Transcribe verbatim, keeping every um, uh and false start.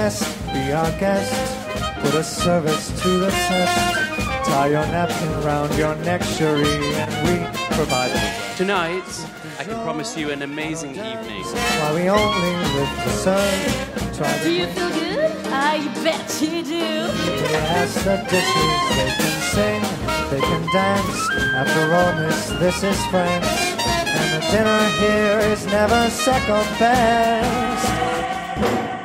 best, be our guest, put a service to the test. Tie your napkin round your neck, Cherie, and we provide the rest. Tonight, I can promise you an amazing evening. While we only live to serve. Try Do you feel good? I bet you do. Yes, the dishes, they can sing, they can dance. After all, miss, this is France. And the dinner here is never second best.